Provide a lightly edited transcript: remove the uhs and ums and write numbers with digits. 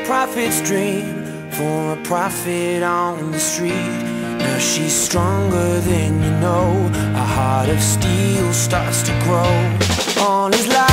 prophet's dream for a prophet on the street. Now she's stronger than you know. A heart of steel starts to grow on his life.